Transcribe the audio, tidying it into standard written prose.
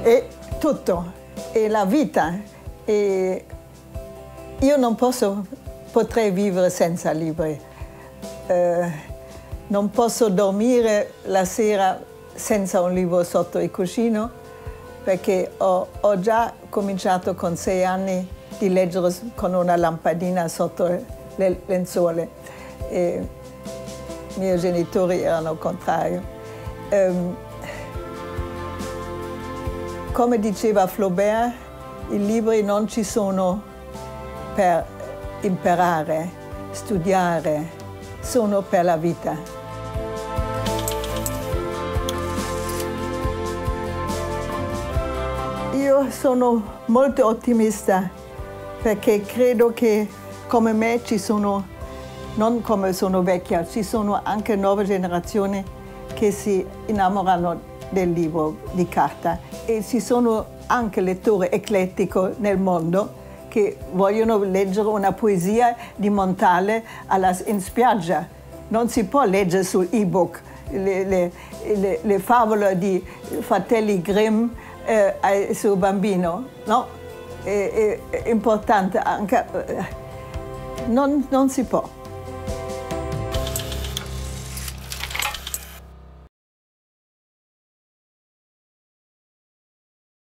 è tutto, è la vita. E io non potrei vivere senza libri. Non posso dormire la sera senza un libro sotto il cuscino, perché ho già cominciato con 6 anni di leggere con una lampadina sotto le lenzuola. I miei genitori erano contrari. Come diceva Flaubert, i libri non ci sono per imparare, studiare, sono per la vita. Io sono molto ottimista perché credo che come me ci sono, non come sono vecchia, ci sono anche nuove generazioni che si innamorano del libro di carta e ci sono anche lettori eclettici nel mondo che vogliono leggere una poesia di Montale in spiaggia. Non si può leggere su e-book le favole di Fratelli Grimm sul bambino, no? È importante anche, non si può.